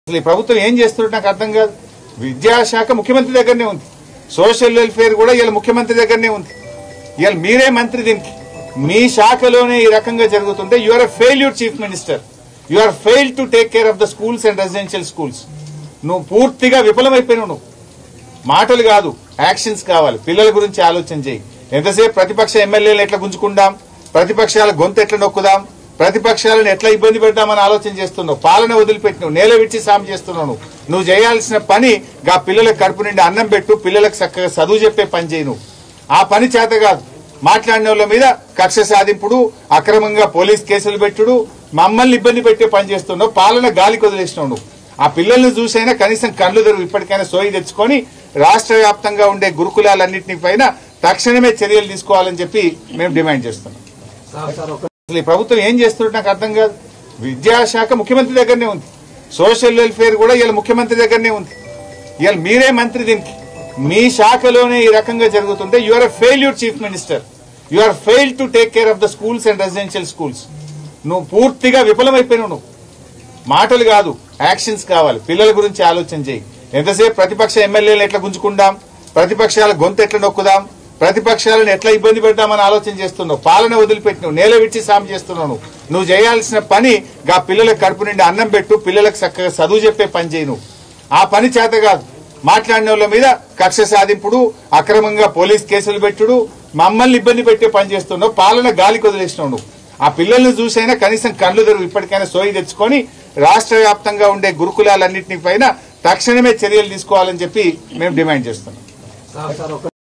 ఈ ప్రభుత్వం ఏం చేస్తున్నట్టు నాకు అర్థం కాదు. విద్యాశాఖ ముఖ్యమంత్రి దగ్గరనే ఉంది, సోషల్ వెల్ఫేర్ కూడా ఇలా ముఖ్యమంత్రి దగ్గరనే ఉంది. ఇవాళ మీరే మంత్రి దీనికి, మీ శాఖలోనే ఈ రకంగా జరుగుతుంటే you are a failure chief minister. You are fail to take care of the schools and residential schools. నువ్వు పూర్తిగా విఫలమైపోయినావు. నువ్వు మాటలు కాదు, యాక్షన్స్ కావాలి. పిల్లల గురించి ఆలోచన చేయి. ఎంతసేపు ప్రతిపక్ష ఎమ్మెల్యేలు ఎట్లా గుంజుకుందాం, ప్రతిపక్షాల గొంతు ఎట్లా నొక్కుదాం, ప్రతిపక్షాలను ఎట్లా ఇబ్బంది పెడతామని ఆలోచన చేస్తున్నావు. పాలన వదిలిపెట్టినావు, నేల విడిచి సాము చేస్తున్నావు. నువ్వు చేయాల్సిన పని గా పిల్లలకు కడుపు నిండి అన్నం పెట్టు, పిల్లలకు చక్కగా చదువు చెప్పే పని చేయి. నువ్వు ఆ పని చేత కాదు. మాట్లాడిన వాళ్ళ మీద కక్ష సాధింపుడు, అక్రమంగా పోలీస్ కేసులు పెట్టుడు, మమ్మల్ని ఇబ్బంది పెట్టే పని చేస్తున్నావు. పాలన గాలికి వదిలేసినావు. నువ్వు ఆ పిల్లల్ని చూసైనా కనీసం కళ్ళు తెరువు, ఇప్పటికైనా సోయి తెచ్చుకొని రాష్ట్ర వ్యాప్తంగా ఉండే గురుకులాలన్నింటినీ పైన తక్షణమే చర్యలు తీసుకోవాలని చెప్పి మేము డిమాండ్ చేస్తున్నాం. ఈ ప్రభుత్వం ఏం చేస్తున్నట్టు నాకు అర్థం కాదు. విద్యాశాఖ ముఖ్యమంత్రి దగ్గరనే ఉంది, సోషల్ వెల్ఫేర్ కూడా ఇలా ముఖ్యమంత్రి దగ్గరనే ఉంది. ఇవాళ మీరే మంత్రి దీనికి, మీ శాఖలోనే ఈ రకంగా జరుగుతుంటే you are a failure chief minister. You are fail to take care of the schools and residential schools. నువ్వు పూర్తిగా విఫలమైపోయినావు. నువ్వు మాటలు కాదు, యాక్షన్స్ కావాలి. పిల్లల గురించి ఆలోచన చేయి. ఎంతసేపు ప్రతిపక్ష ఎమ్మెల్యేలు ఎట్లా గుంజుకుందాం, ప్రతిపక్షాల గొంతు ఎట్లా నొక్కుదాం, ప్రతిపక్షాలను ఎట్లా ఇబ్బంది పెడతామని ఆలోచన చేస్తున్నావు. పాలన వదిలిపెట్టినావు, నేల విడిచి సాము చేస్తున్నావు. నువ్వు చేయాల్సిన పని గా పిల్లలకు కడుపు నిండి అన్నం పెట్టు, పిల్లలకు చక్కగా చదువు చెప్పే పని చేయి. నువ్వు ఆ పని చేత కాదు. మాట్లాడిన వాళ్ళ మీద కక్ష సాధింపుడు, అక్రమంగా పోలీస్ కేసులు పెట్టుడు, మమ్మల్ని ఇబ్బంది పెట్టే పని చేస్తున్నావు. పాలన గాలికి వదిలేసినావు. నువ్వు ఆ పిల్లల్ని చూసైనా కనీసం కళ్ళు తెరువు, ఇప్పటికైనా సోయి తెచ్చుకొని రాష్ట్ర వ్యాప్తంగా ఉండే గురుకులాలన్నింటినీ పైన తక్షణమే చర్యలు తీసుకోవాలని చెప్పి మేము డిమాండ్ చేస్తున్నాం.